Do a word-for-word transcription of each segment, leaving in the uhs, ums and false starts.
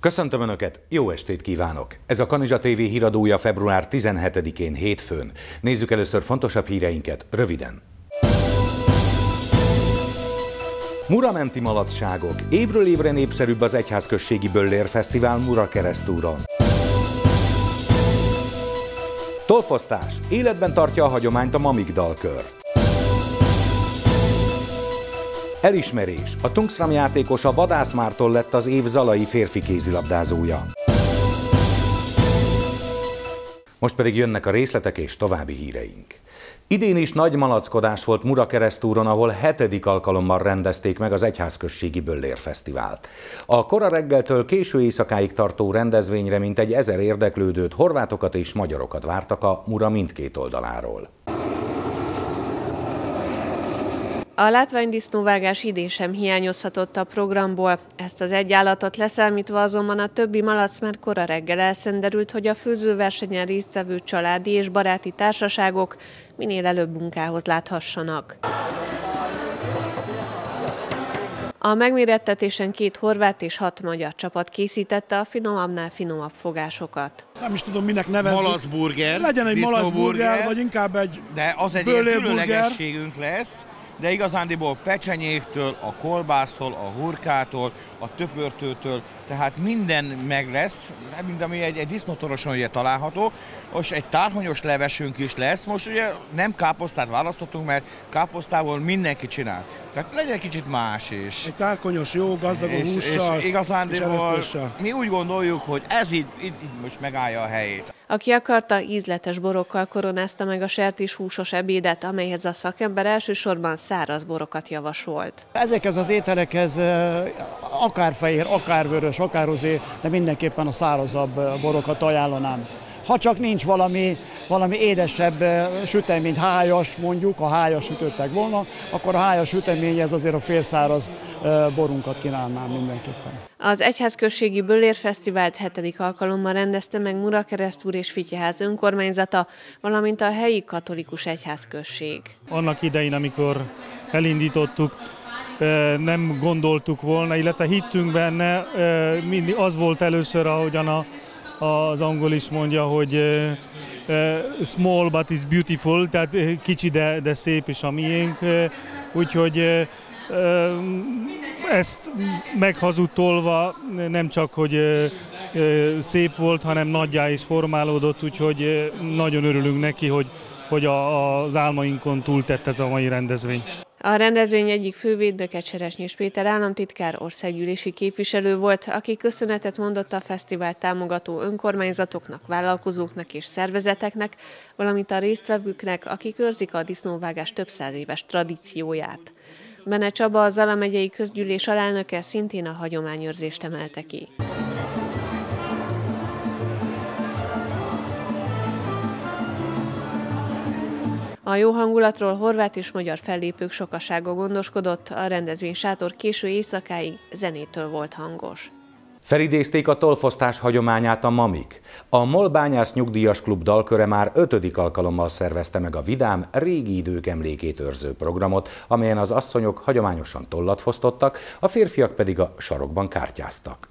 Köszöntöm Önöket, jó estét kívánok! Ez a Kanizsa té vé híradója február tizenhetedikén hétfőn. Nézzük először fontosabb híreinket röviden. Muramenti malacságok. Évről évre népszerűbb az Egyházközségi Böllér Fesztivál Murakeresztúron. Tolfosztás. Életben tartja a hagyományt a Mamik dalkör. Elismerés. A Tungsram játékos a Vadász Márton lett az év zalai férfi kézilabdázója. Most pedig jönnek a részletek és további híreink. Idén is nagy malackodás volt Murakeresztúron, ahol hetedik alkalommal rendezték meg az Egyházközségi Böllér Fesztivált. A kora reggeltől késő éjszakáig tartó rendezvényre mintegy ezer érdeklődőt, horvátokat és magyarokat vártak a Mura mindkét oldaláról. A látványdisznóvágás idén sem hiányozhatott a programból. Ezt az egy állatot leszámítva azonban a többi malac már kora reggel elszenderült, hogy a főzőversenyen résztvevő családi és baráti társaságok minél előbb munkához láthassanak. A megmérettetésen két horvát és hat magyar csapat készítette a finomabbnál finomabb fogásokat. Nem is tudom, minek nevezzük. Malacburger. Legyen egy malacburger, vagy inkább egy de az egy ilyen különlegességünk lesz. De igazándiból pecsenyéktől, a kolbásztól, a hurkától, a töpörtőtől, tehát minden meg lesz, mint ami egy, egy disznótoroson ugye található. Most egy tárhonyos levesünk is lesz, most ugye nem káposztát választhatunk, mert káposztából mindenki csinál. Tehát legyen egy kicsit más is. Egy tárkonyos, jó, gazdag hússal, és igazándiból és mi úgy gondoljuk, hogy ez így, így, így most megállja a helyét. Aki akarta, ízletes borokkal koronázta meg a sertéshúsos ebédet, amelyhez a szakember elsősorban száraz borokat javasolt. Ezekhez az ételekhez akár fehér, akár vörös, akár rozé, de mindenképpen a szárazabb borokat ajánlanám. Ha csak nincs valami, valami édesebb sütemény, hájas mondjuk, ha hájas sütöttek volna, akkor a hájas süteményhez azért a félszáraz borunkat kínálnám mindenképpen. Az Egyházközségi Böllér Fesztivált hetedik alkalommal rendezte meg Murakeresztúr és Fityeház önkormányzata, valamint a helyi katolikus egyházközség. Annak idején, amikor elindítottuk, nem gondoltuk volna, illetve hittünk benne, mindig az volt először, ahogyan a az angol is mondja, hogy uh, uh, small but is beautiful, tehát kicsi, de, de szép is a miénk. Uh, úgyhogy uh, uh, ezt meghazudtolva nem csak, hogy uh, uh, szép volt, hanem nagyjá is formálódott, úgyhogy uh, nagyon örülünk neki, hogy, hogy a, az álmainkon túltett ez a mai rendezvény. A rendezvény egyik fővédnöke Cseresnyés Péter államtitkár országgyűlési képviselő volt, aki köszönetet mondott a fesztivált támogató önkormányzatoknak, vállalkozóknak és szervezeteknek, valamint a résztvevőknek, akik őrzik a disznóvágás több száz éves tradícióját. Bene Csaba, a Zala megyei közgyűlés alelnöke szintén a hagyományőrzést emelte ki. A jó hangulatról horvát és magyar fellépők sokasága gondoskodott, a rendezvény sátor késő éjszakáig zenétől volt hangos. Felidézték a tolfosztás hagyományát a Mamik. A MOL Bányász Nyugdíjas Klub dalköre már ötödik alkalommal szervezte meg a vidám, régi idők emlékét őrző programot, amelyen az asszonyok hagyományosan tollat fosztottak, a férfiak pedig a sarokban kártyáztak.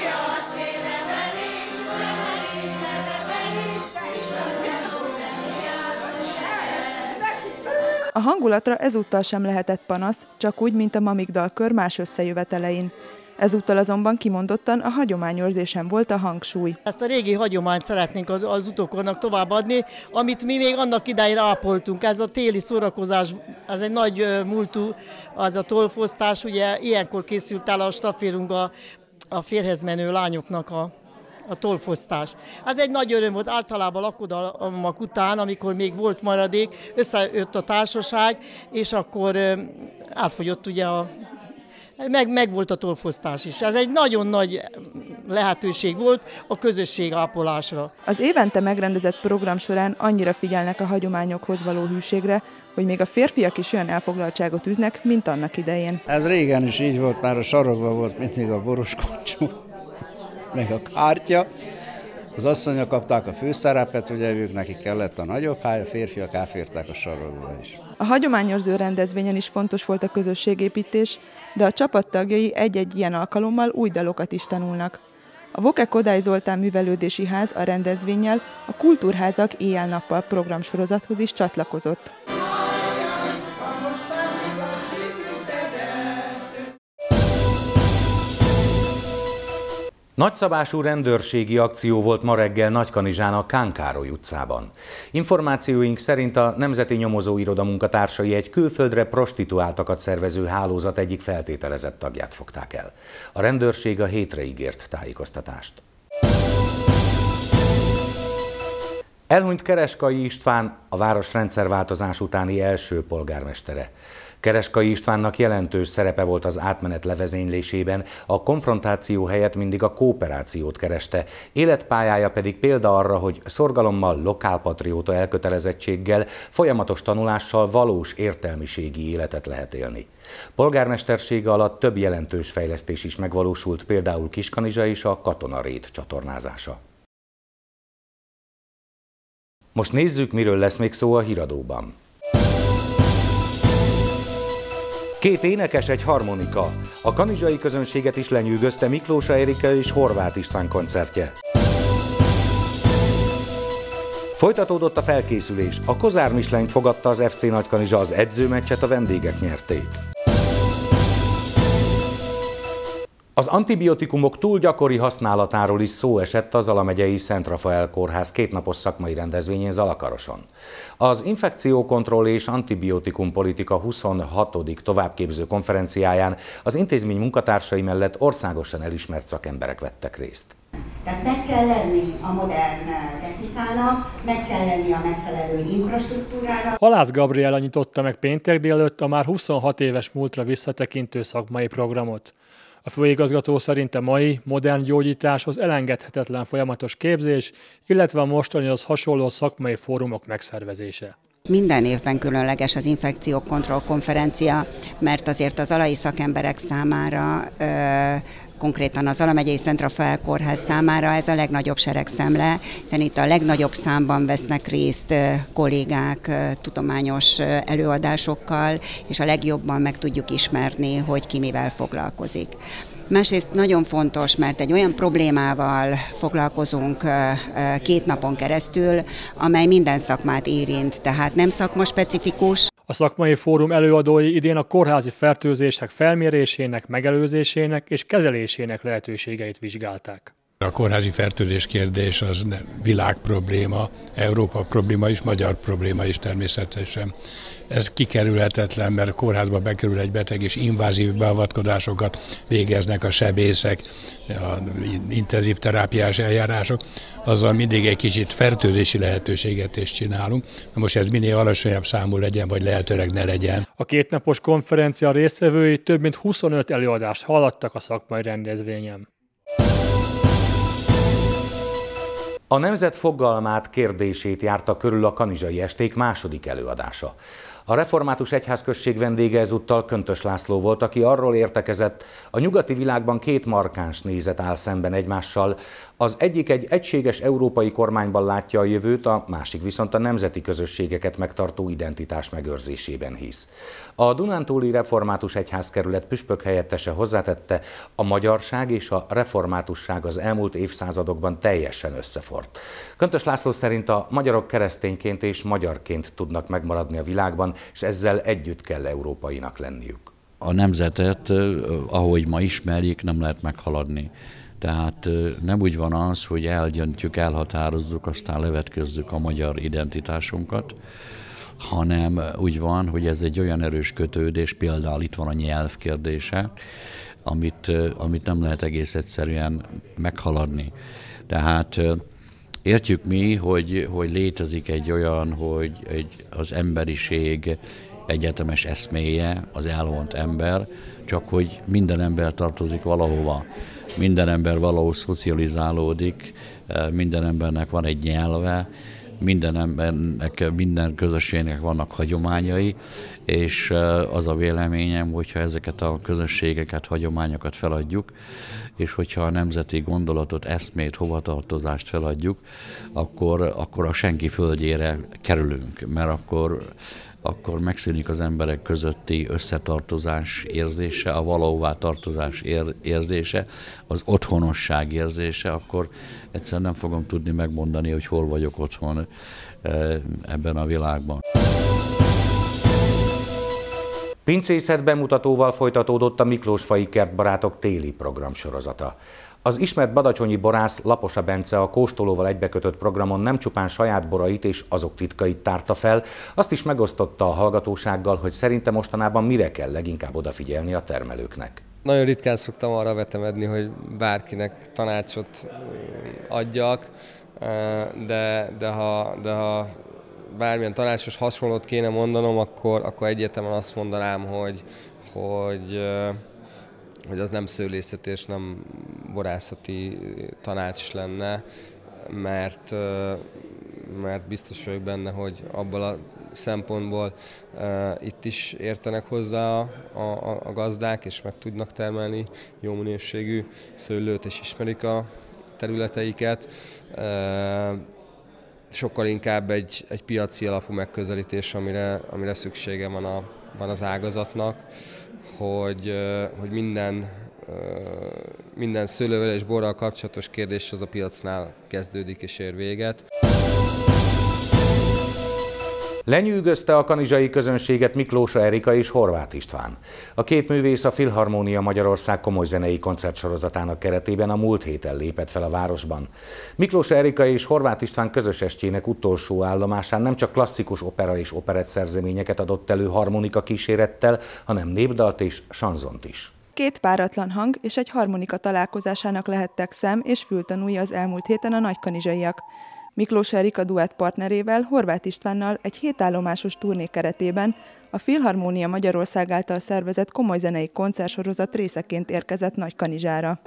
A hangulatra ezúttal sem lehetett panasz, csak úgy, mint a Mamik dalkör más összejövetelein. Ezúttal azonban kimondottan a hagyományőrzésen volt a hangsúly. Ezt a régi hagyományt szeretnénk az, az utókornak továbbadni, amit mi még annak idején ápoltunk. Ez a téli szórakozás, ez egy nagy múltú, az a tollfosztás, ugye ilyenkor készült el a staférunk a, a férhez menő lányoknak a a tollfosztás. Ez egy nagy öröm volt, általában lakodalmak után, amikor még volt maradék, összejött a társaság, és akkor átfogyott ugye a meg, meg volt a tollfosztás is. Ez egy nagyon nagy lehetőség volt a közösség ápolásra. Az évente megrendezett program során annyira figyelnek a hagyományokhoz való hűségre, hogy még a férfiak is olyan elfoglaltságot űznek, mint annak idején. Ez régen is így volt, már a sarokban volt mindig a boros koncsú, meg a kártya. Az asszonyok kapták a főszerepet, ugye ők nekik kellett a nagyobb háj, a férfiak elfértek a sarokba is. A hagyományőrző rendezvényen is fontos volt a közösségépítés, de a csapat tagjai egy-egy ilyen alkalommal új dalokat is tanulnak. A A Voke Kodály Zoltán Művelődési Ház a rendezvénnyel a Kultúrházak éjjel-nappal programsorozathoz is csatlakozott. Nagyszabású rendőrségi akció volt ma reggel Nagykanizsán a Kán Károly utcában. Információink szerint a Nemzeti Nyomozóiroda munkatársai egy külföldre prostituáltakat szervező hálózat egyik feltételezett tagját fogták el. A rendőrség a hétre ígért tájékoztatást. Elhunyt Kereskai István, a város rendszerváltozás utáni első polgármestere. Kereskai Istvánnak jelentős szerepe volt az átmenet levezénylésében, a konfrontáció helyett mindig a kooperációt kereste, életpályája pedig példa arra, hogy szorgalommal, lokálpatrióta elkötelezettséggel, folyamatos tanulással valós értelmiségi életet lehet élni. Polgármestersége alatt több jelentős fejlesztés is megvalósult, például Kiskanizsa és a Katonarét csatornázása. Most nézzük, miről lesz még szó a híradóban. Két énekes, egy harmonika. A kanizsai közönséget is lenyűgözte Miklósa Erika és Horváth István koncertje. Folytatódott a felkészülés. A Kozár Mislenyt fogadta az ef cé Nagykanizsa, az edzőmeccset a vendégek nyerték. Az antibiotikumok túl gyakori használatáról is szó esett a Zala megyei Szent Rafael Kórház kétnapos szakmai rendezvényén Zalakaroson. Az infekciókontroll és antibiotikum politika huszonhatodik továbbképző konferenciáján az intézmény munkatársai mellett országosan elismert szakemberek vettek részt. Tehát meg kell lenni a modern technikának, meg kell lenni a megfelelő infrastruktúrának. Halász Gabriella nyitotta meg péntek délelőtt a már huszonhat éves múltra visszatekintő szakmai programot. A főigazgató szerint a mai modern gyógyításhoz elengedhetetlen folyamatos képzés, illetve a mostanihoz hasonló szakmai fórumok megszervezése. Minden évben különleges az infekciókontroll konferencia, mert azért az zalai szakemberek számára, konkrétan a Zala megyei Szent Rafael Kórház számára ez a legnagyobb seregszemle, hiszen itt a legnagyobb számban vesznek részt kollégák tudományos előadásokkal, és a legjobban meg tudjuk ismerni, hogy ki mivel foglalkozik. Másrészt nagyon fontos, mert egy olyan problémával foglalkozunk két napon keresztül, amely minden szakmát érint, tehát nem szakmaspecifikus. A szakmai fórum előadói idén a kórházi fertőzések felmérésének, megelőzésének és kezelésének lehetőségeit vizsgálták. A kórházi fertőzés kérdés az világprobléma, Európa probléma is, magyar probléma is természetesen. Ez kikerülhetetlen, mert a kórházba bekerül egy beteg, és invázív beavatkozásokat végeznek a sebészek, a intenzív terápiás eljárások, azzal mindig egy kicsit fertőzési lehetőséget is csinálunk. Na most ez minél alacsonyabb számú legyen, vagy lehetőleg ne legyen. A kétnapos konferencia résztvevői több mint huszonöt előadást hallottak a szakmai rendezvényen. A nemzet fogalmát, kérdését járta körül a kanizsai esték második előadása. A református egyházközség vendége ezúttal Köntös László volt, aki arról értekezett, a nyugati világban két markáns nézet áll szemben egymással. Az egyik egy egységes európai kormányban látja a jövőt, a másik viszont a nemzeti közösségeket megtartó identitás megőrzésében hisz. A Dunántúli Református Egyházkerület püspök helyettese hozzátette, a magyarság és a reformátusság az elmúlt évszázadokban teljesen összeforrt. Köntös László szerint a magyarok keresztényként és magyarként tudnak megmaradni a világban, és ezzel együtt kell európainak lenniük. A nemzetet, ahogy ma ismerjük, nem lehet meghaladni. Tehát nem úgy van az, hogy eldöntjük, elhatározzuk, aztán levetközzük a magyar identitásunkat, hanem úgy van, hogy ez egy olyan erős kötődés, például itt van a nyelv kérdése, amit, amit nem lehet egész egyszerűen meghaladni. Tehát értjük mi, hogy, hogy létezik egy olyan, hogy egy, az emberiség egyetemes eszméje, az elvont ember, csak hogy minden ember tartozik valahova. Minden ember valahol szocializálódik, minden embernek van egy nyelve, minden embernek, minden közösségnek vannak hagyományai, és az a véleményem, hogyha ezeket a közösségeket, hagyományokat feladjuk, és hogyha a nemzeti gondolatot, eszmét, hovatartozást feladjuk, akkor, akkor a senki földjére kerülünk, mert akkor akkor megszűnik az emberek közötti összetartozás érzése, a valahová tartozás ér- érzése, az otthonosság érzése, akkor egyszerűen nem fogom tudni megmondani, hogy hol vagyok otthon ebben a világban. Pincészet bemutatóval folytatódott a Miklósfaji Kertbarátok téli programsorozata. Az ismert badacsonyi borász Laposa Bence a kóstolóval egybekötött programon nem csupán saját borait és azok titkait tárta fel, azt is megosztotta a hallgatósággal, hogy szerinte mostanában mire kell leginkább odafigyelni a termelőknek. Nagyon ritkán szoktam arra vetemedni, hogy bárkinek tanácsot adjak, de, de, ha, de ha bármilyen tanácsos hasonlót kéne mondanom, akkor, akkor egyértelműen azt mondanám, hogy, hogy, hogy az nem szőlészet és nem borászati tanács lenne, mert, mert biztos vagyok benne, hogy abból a szempontból itt is értenek hozzá a, a, a gazdák, és meg tudnak termelni jó minőségű szőlőt, és ismerik a területeiket. Sokkal inkább egy, egy piaci alapú megközelítés, amire, amire szüksége van, a, van az ágazatnak, hogy, hogy minden, minden szőlővel és borral kapcsolatos kérdés az a piacnál kezdődik és ér véget. Lenyűgözte a kanizsai közönséget Miklósa Erika és Horváth István. A két művész a Filharmónia Magyarország komoly zenei koncertsorozatának keretében a múlt héten lépett fel a városban. Miklósa Erika és Horváth István közös estjének utolsó állomásán nem csak klasszikus opera és operett szerzeményeket adott elő harmonika kísérettel, hanem népdalt és sanzont is. Két páratlan hang és egy harmonika találkozásának lehettek szem- és fültanúi az elmúlt héten a nagykanizsaiak. Miklósa Erika duett partnerével, Horváth Istvánnal egy hétállomásos turné keretében a Filharmónia Magyarország által szervezett komoly zenei koncertsorozat részeként érkezett Nagykanizsára.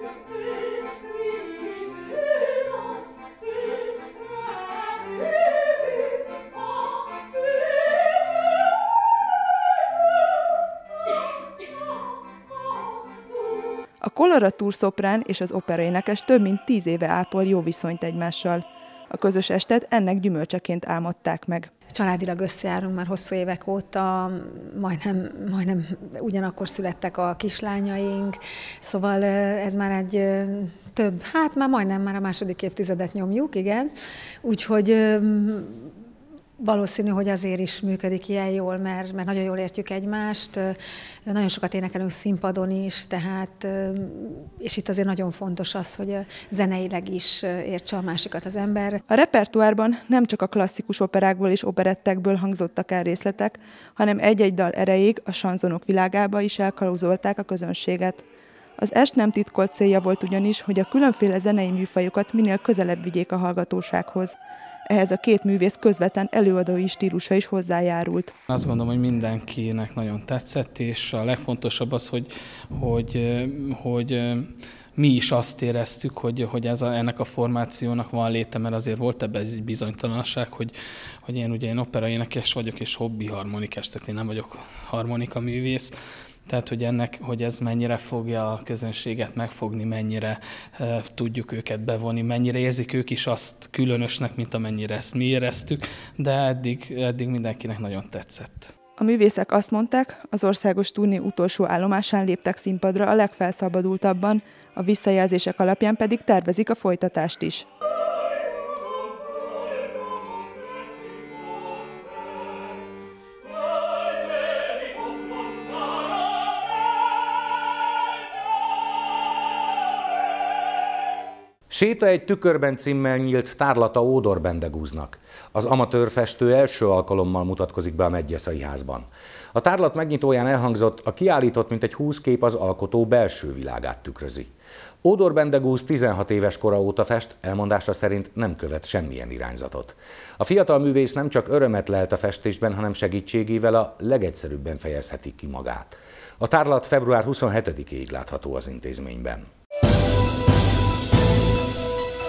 A koloratúr szoprán és az operaénekes több mint tíz éve ápol jó viszonyt egymással. A közös estet ennek gyümölcseként álmodták meg. Családilag összejárunk már hosszú évek óta, majdnem, majdnem ugyanakkor születtek a kislányaink, szóval ez már egy több, hát már majdnem már a második évtizedet nyomjuk, igen. Úgyhogy valószínű, hogy azért is működik ilyen jól, mert, mert nagyon jól értjük egymást, nagyon sokat énekelünk színpadon is, tehát, és itt azért nagyon fontos az, hogy zeneileg is értse a másikat az ember. A repertoárban nem csak a klasszikus operákból és operettekből hangzottak el részletek, hanem egy-egy dal erejéig a sanzonok világába is elkalauzolták a közönséget. Az est nem titkolt célja volt ugyanis, hogy a különféle zenei műfajokat minél közelebb vigyék a hallgatósághoz. Ehhez a két művész közvetlen előadói stílusa is hozzájárult. Azt gondolom, hogy mindenkinek nagyon tetszett, és a legfontosabb az, hogy, hogy, hogy mi is azt éreztük, hogy, hogy ez a, ennek a formációnak van léte, mert azért volt ebben egy bizonytalanság, hogy, hogy én ugye én operaénekes vagyok, és hobbi harmonikás, tehát én nem vagyok harmonika művész. Tehát, hogy, ennek, hogy ez mennyire fogja a közönséget megfogni, mennyire uh, tudjuk őket bevonni, mennyire érzik ők is azt különösnek, mint amennyire ezt mi éreztük, de eddig, eddig mindenkinek nagyon tetszett. A művészek azt mondták, az országos turné utolsó állomásán léptek színpadra a legfelszabadultabban, a visszajelzések alapján pedig tervezik a folytatást is. Séta egy tükörben címmel nyílt tárlata Ódor Bendegúznak. Az amatőr festő első alkalommal mutatkozik be a Medgyeszai házban. A tárlat megnyitóján elhangzott, a kiállított mintegy húsz kép az alkotó belső világát tükrözi. Ódor Bendegúz tizenhat éves kora óta fest, elmondása szerint nem követ semmilyen irányzatot. A fiatal művész nem csak örömet lelt a festésben, hanem segítségével a legegyszerűbben fejezheti ki magát. A tárlat február huszonhetedikéig látható az intézményben.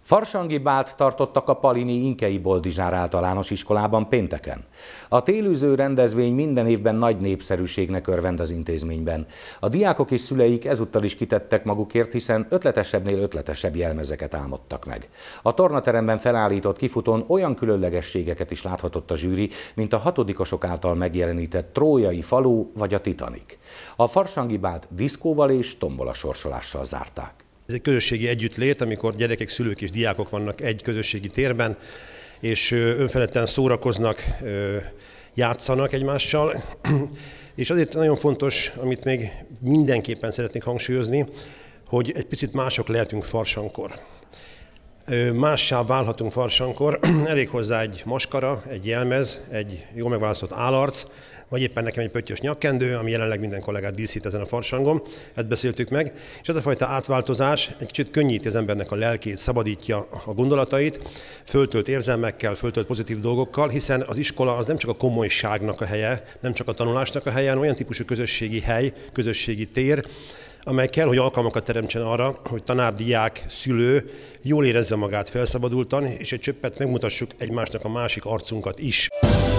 Farsangi bált tartottak a Palini Inkei Boldizsár általános iskolában pénteken. A télűző rendezvény minden évben nagy népszerűségnek örvend az intézményben. A diákok és szüleik ezúttal is kitettek magukért, hiszen ötletesebbnél ötletesebb jelmezeket álmodtak meg. A tornateremben felállított kifutón olyan különlegességeket is láthatott a zsűri, mint a hatodikosok által megjelenített Trójai falu vagy a Titanic. A Farsangi bált diszkóval és tombola sorsolással zárták. Ez egy közösségi együttlét, amikor gyerekek, szülők és diákok vannak egy közösségi térben, és önfeledten szórakoznak, játszanak egymással. És azért nagyon fontos, amit még mindenképpen szeretnék hangsúlyozni, hogy egy picit mások lehetünk Farsankor. Mássá válhatunk Farsankor, elég hozzá egy maskara, egy jelmez, egy jól megválasztott állarc, vagy éppen nekem egy pöttyös nyakkendő, ami jelenleg minden kollégát díszít ezen a farsangon, ezt beszéltük meg, és ez a fajta átváltozás egy kicsit könnyíti az embernek a lelkét, szabadítja a gondolatait, föltölt érzelmekkel, föltölt pozitív dolgokkal, hiszen az iskola az nem csak a komolyságnak a helye, nem csak a tanulásnak a helye, hanem olyan típusú közösségi hely, közösségi tér, amely kell, hogy alkalmakat teremtsen arra, hogy tanár, diák, szülő jól érezze magát felszabadultan, és egy csöppet megmutassuk egymásnak a másik arcunkat is.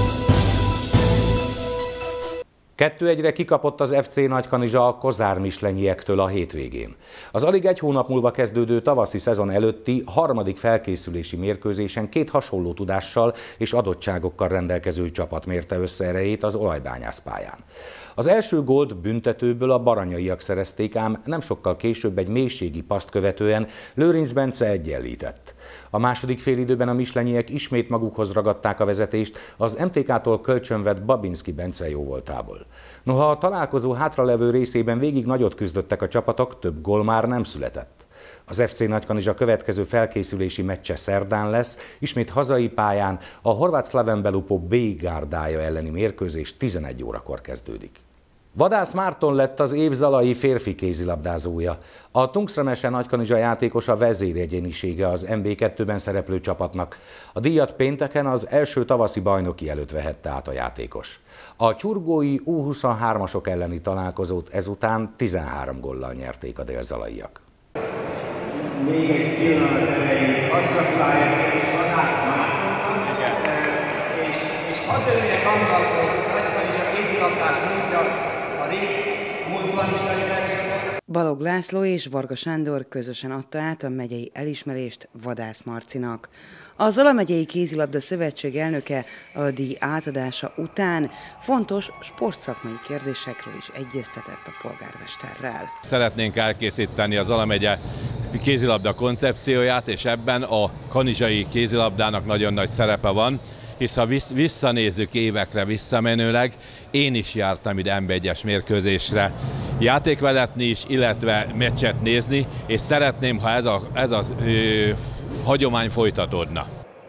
kettő egyre kikapott az ef cé Nagykanizsa a kozármislenyiektől a hétvégén. Az alig egy hónap múlva kezdődő tavaszi szezon előtti harmadik felkészülési mérkőzésen két hasonló tudással és adottságokkal rendelkező csapat mérte össze erejét az olajbányászpályán. Az első gólt büntetőből a baranyaiak szerezték, ám nem sokkal később egy mélységi paszt követően Lőrinc Bence egyenlített. A második félidőben a mislenyiek ismét magukhoz ragadták a vezetést az em té ká-tól kölcsönvett Babinski Bence jóvoltából. Noha a találkozó hátralevő részében végig nagyot küzdöttek a csapatok, több gól már nem született. Az ef cé Nagykanizsa következő felkészülési meccse szerdán lesz, ismét hazai pályán a horvát Slaven Belupo bé gárdája elleni mérkőzés tizenegy órakor kezdődik. Vadász Márton lett az év zalai férfi kézilabdázója. A Tungsramese Nagykanizsa játékosa vezéregyénisége az em bé kettőben szereplő csapatnak. A díjat pénteken az első tavaszi bajnoki előtt vehette át a játékos. A csurgói U huszonhármasok elleni találkozót ezután tizenhárom góllal nyerték a délzalaiak. Még egy pillanat erejéig adgratulálják és Vadász Mártonnak, és, és hadd örüljek annak, hogy Nagykanizsa kézilabdás múltja a rég múltban is nagyon erős. Balog László és Varga Sándor közösen adta át a megyei elismerést Vadász Marcinak. A Zala megyei kézilabda szövetség elnöke a díj átadása után fontos sportszakmai kérdésekről is egyeztetett a polgármesterrel. Szeretnénk elkészíteni a Zala megye kézilabda koncepcióját, és ebben a kanizsai kézilabdának nagyon nagy szerepe van, hisz ha visszanézzük évekre visszamenőleg, én is jártam ide em bé egyes mérkőzésre játékvezetni is, illetve meccset nézni, és szeretném, ha ez a, ez a ö, hagyomány folytatódna.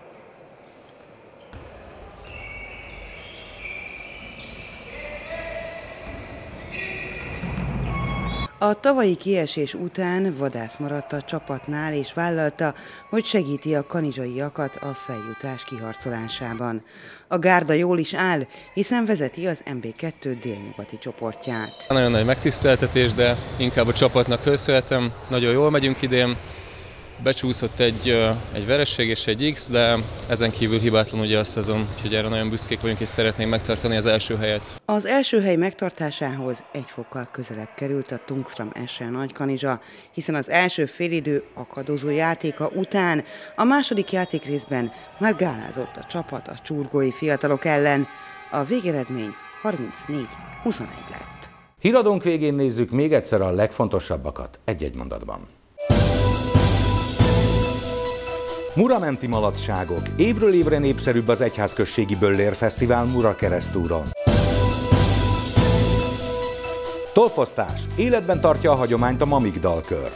A tavalyi kiesés után Vadász maradt a csapatnál és vállalta, hogy segíti a kanizsaiakat a feljutás kiharcolásában. A gárda jól is áll, hiszen vezeti az em bé kettő délnyugati csoportját. Nagyon nagy megtiszteltetés, de inkább a csapatnak köszönhetem. Nagyon jól megyünk idén. Becsúszott egy, egy vereség és egy X, de ezen kívül hibátlan ugye a szezon, úgyhogy erre nagyon büszkék vagyunk és szeretnénk megtartani az első helyet. Az első hely megtartásához egy fokkal közelebb került a Tungsramese Nagykanizsa, hiszen az első félidő akadozó játéka után a második játékrészben már gálázott a csapat a csurgói fiatalok ellen. A végeredmény harmincnégy huszonegy lett. Híradónk végén nézzük még egyszer a legfontosabbakat egy-egy mondatban. Muramenti Malacságok. Évről évre népszerűbb az Egyházközségi Böllér Fesztivál Murakeresztúron. Tolfosztás. Életben tartja a hagyományt a Mamigdal-kör.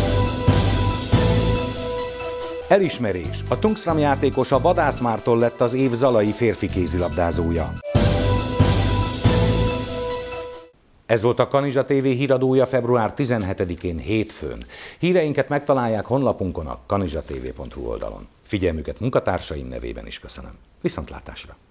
Elismerés. A Tungsram játékosa Vadász Márton lett az év zalai férfi kézilabdázója. Ez volt a Kanizsa té vé híradója február tizenhetedikén hétfőn. Híreinket megtalálják honlapunkon a kanizsatévé pont hu oldalon. Figyelmüket munkatársaim nevében is köszönöm. Viszontlátásra!